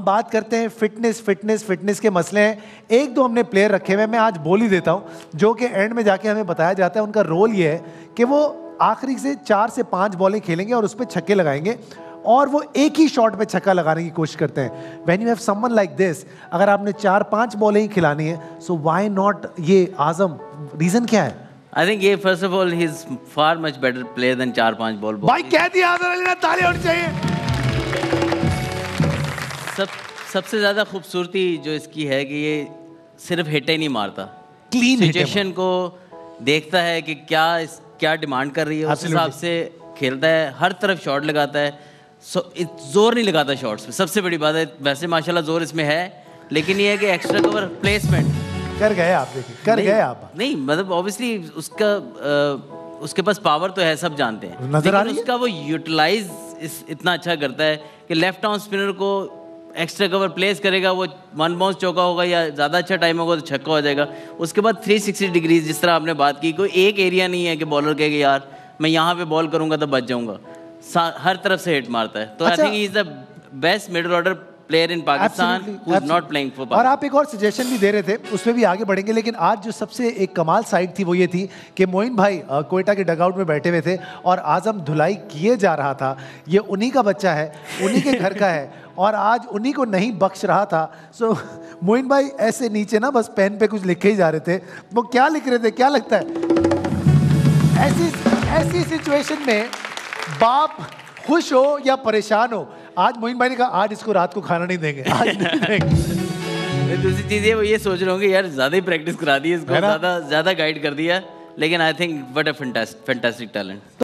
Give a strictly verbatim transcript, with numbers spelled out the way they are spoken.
बात करते हैं फिटनेस फिटनेस फिटनेस के मसले हैं। एक दो हमने प्लेयर रखे हुए, मैं आज बोल ही देता हूं, जो कि एंड में जाके हमें बताया जाता है उनका रोल ये है कि वो आखिरी से चार से पांच बॉलें खेलेंगे और उस पर छक्के लगाएंगे और वो एक ही शॉट पे छक्का लगाने की कोशिश करते हैं। When you have someone like this, अगर आपने चार पांच बॉलें ही खिलानी है, सो व्हाई नॉट ये आजम, रीजन क्या है? I think ये first of all he is far much better player than चार पांच बॉल। भाई कह दिया आजम अली ने, ताली होनी चाहिए। सब सबसे ज्यादा खूबसूरती जो इसकी है कि ये सिर्फ हिट ही नहीं मारता, क्लीन सिचुएशन को देखता है कि क्या इस क्या डिमांड कर रही है, उस हिसाब से खेलता है, हर तरफ शॉट लगाता है, सो जोर नहीं लगाता शॉट्स पे। सबसे बड़ी बात है, वैसे माशाल्लाह जोर इसमें है, लेकिन ये है कि एक्स्ट्रा कवर प्लेसमेंट कर गए आप, देखिए कर गए आप। नहीं मतलब ऑब्वियसली उसका आ, उसके पास पावर तो है, सब जानते हैं, नजर आ रही लेकिन है? उसका वो यूटिलाइज इस इतना अच्छा करता है कि लेफ्ट आर्म स्पिनर को एक्स्ट्रा कवर प्लेस करेगा, वो वन बाउंस चौका होगा या ज़्यादा अच्छा टाइम होगा तो छक्का हो जाएगा। उसके बाद थ्री सिक्सटी डिग्रीज, जिस तरह आपने बात की, कोई एक एरिया नहीं है कि बॉलर कहेगा यार मैं यहाँ पे बॉल करूँगा तो बच जाऊँगा, हर तरफ से हिट मारता है। तो I think he is the best middle order player in Pakistan who is not playing for. और आप एक और सजेशन भी दे रहे थे, उसमें भी आगे बढ़ेंगे, लेकिन आज जो सबसे एक कमाल साइड थी वो ये थी कि मोइन भाई कोयटा के डगआउट में बैठे हुए थे और आजम धुलाई किए जा रहा था। ये उन्हीं का बच्चा है, उन्हीं के घर का है और आज उन्हीं को नहीं बख्श रहा था। सो मोइन भाई ऐसे नीचे ना बस पेन पे कुछ लिखे ही जा रहे थे। वो क्या लिख रहे थे, क्या लगता है ऐसी ऐसी सिचुएशन में बाप खुश हो या परेशान हो? आज मोइन भाई ने कहा आज इसको रात को खाना नहीं देंगे, आज नहीं देंगे। दूसरी चीज़ ये वो ये सोच रहे होंगे यार ज़्यादा ही प्रैक्टिस करा दी इसको, ज़्यादा ज़्यादा गाइड कर दिया, लेकिन I think what a fantastic fantastic talent.